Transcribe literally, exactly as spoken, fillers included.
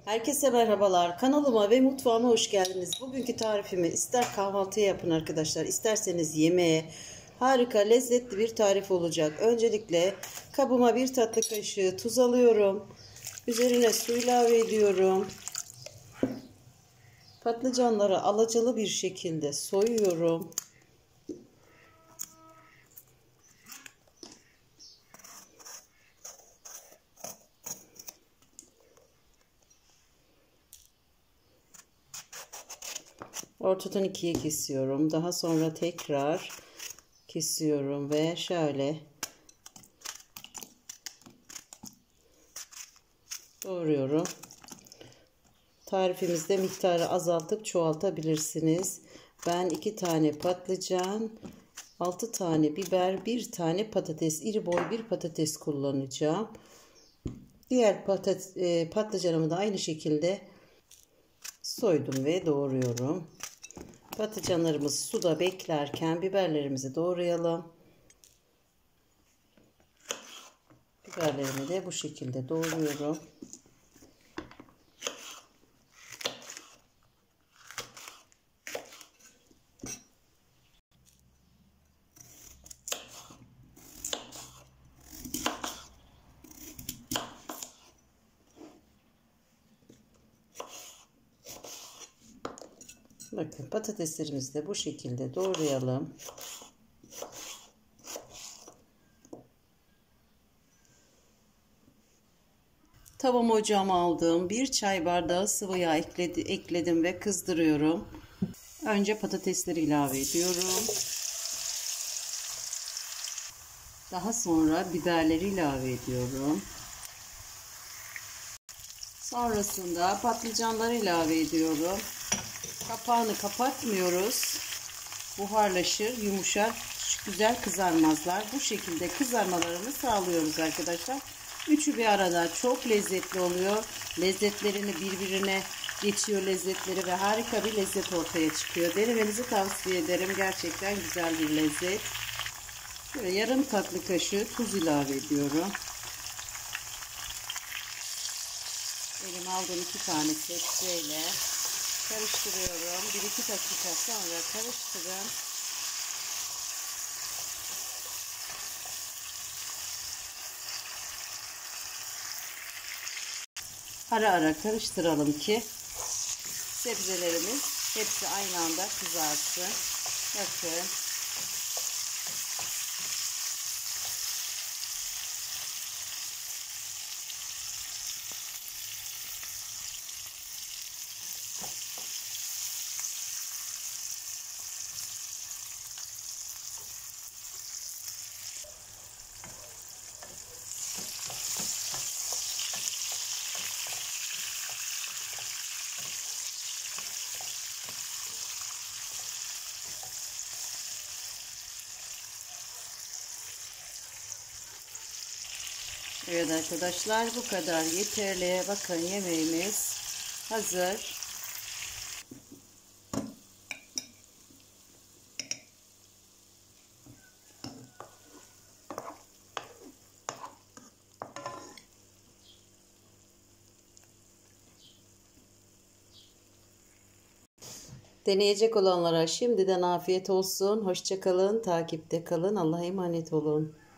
Herkese merhabalar. Kanalıma ve mutfağıma hoş geldiniz. Bugünkü tarifimi ister kahvaltıya yapın arkadaşlar, isterseniz yemeğe, harika lezzetli bir tarif olacak. Öncelikle kabıma bir tatlı kaşığı tuz alıyorum. Üzerine su ilave ediyorum. Patlıcanları alacalı bir şekilde soyuyorum. Ortadan ikiye kesiyorum. Daha sonra tekrar kesiyorum ve şöyle doğruyorum. Tarifimizde miktarı azaltıp çoğaltabilirsiniz. Ben iki tane patlıcan, altı tane biber, bir tane patates, iri boy bir patates kullanacağım. Diğer patat, e, patlıcanımı da aynı şekilde soydum ve doğruyorum. Patlıcanlarımız suda beklerken biberlerimizi doğrayalım. Biberlerimi de bu şekilde doğruyorum. Bakın patateslerimizi de bu şekilde doğrayalım. Tavama ocağıma aldım. Bir çay bardağı sıvı yağ ekledi, ekledim ve kızdırıyorum. Önce patatesleri ilave ediyorum. Daha sonra biberleri ilave ediyorum. Sonrasında patlıcanları ilave ediyorum. Kapağını kapatmıyoruz. Buharlaşır, yumuşar, güzel kızarmazlar. Bu şekilde kızarmalarını sağlıyoruz arkadaşlar. Üçü bir arada çok lezzetli oluyor. Lezzetlerini birbirine geçiyor lezzetleri ve harika bir lezzet ortaya çıkıyor. Denemenizi tavsiye ederim. Gerçekten güzel bir lezzet. Böyle yarım tatlı kaşığı tuz ilave ediyorum. Elime aldığım iki tane tepsiyle karıştırıyorum. bir iki dakika sonra karıştırın. Ara ara karıştıralım ki sebzelerimiz hepsi aynı anda kızarsın. Bakın. Evet arkadaşlar, bu kadar yeterli. Bakın yemeğimiz hazır. Deneyecek olanlara şimdiden afiyet olsun. Hoşça kalın, takipte kalın. Allah'a emanet olun.